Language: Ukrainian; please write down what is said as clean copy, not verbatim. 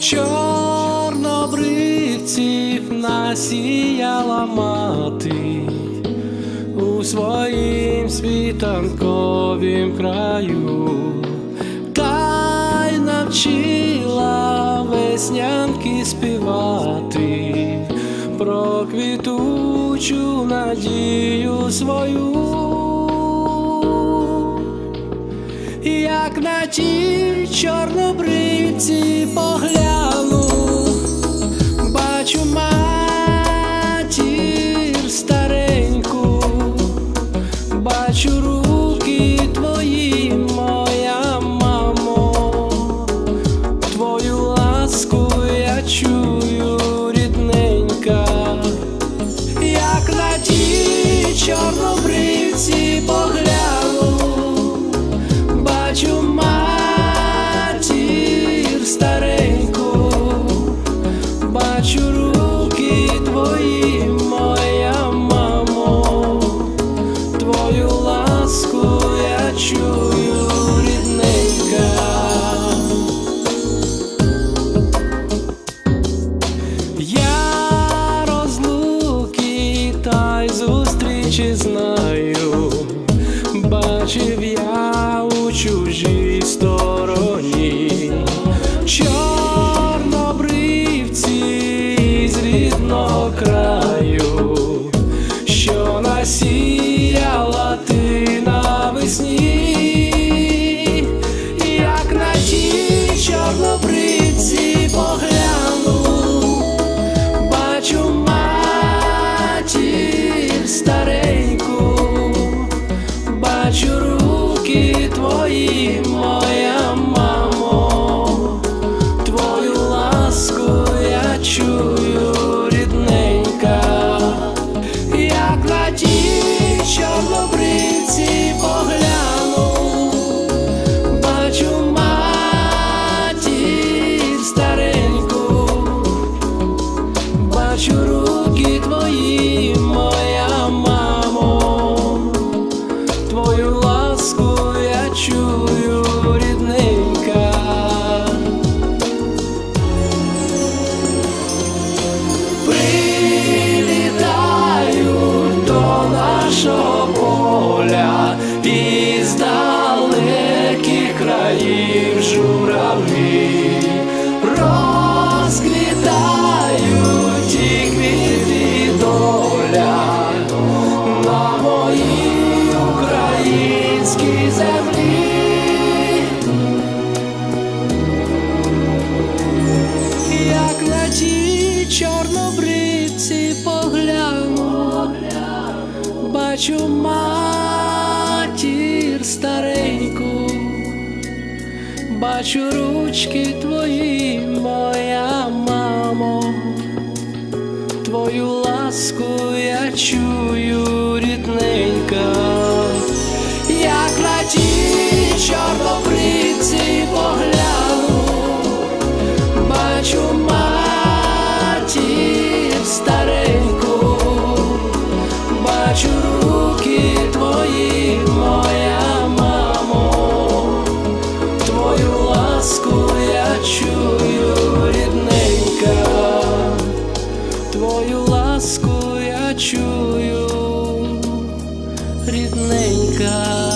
Чорнобривців насіяла мати у своїм світанковім краю, та й навчила веснянки співати про квітучу надію свою. Як на ті чорнобривці погляну, бачу матір стареньку, бачу руки твої, моя мамо, твою ласку я чую, рідненька. Як на ті чорнобривці погляну, бачу матір стареньку, бачу руки твої, моя мамо, твою ласку я чую, рідненька. Я розлуки та й зустрічі знаю, бачив я у чужій стороні. Чорнобривці з рідного краю, що насіяла ти навесні. Як на ті чорнобривці погляну, бачу матір стареньку, бачу руки твої, моя мамо, твою ласку я чую, рідненька. Як на ті чорнобривці погляну, бачу матір стареньку, бачу руки твої, моя мамо, твою ласку я чую, рідненька. Прилітають до нашого поля із далеких країв журавлі, розквітають ті квіти доля на моїй українській землі. Як на ті чорнобривці погляну, бачу матір стареньку, бачу ручки твої, моя мамо, твою ласку я чую, рідненька. Як на ті чорнобривці погляну, бачу матір стареньку, бачу руки твої, моя мамо, твою ласку я чую, рідненька, твою ласку я чую, рідненька.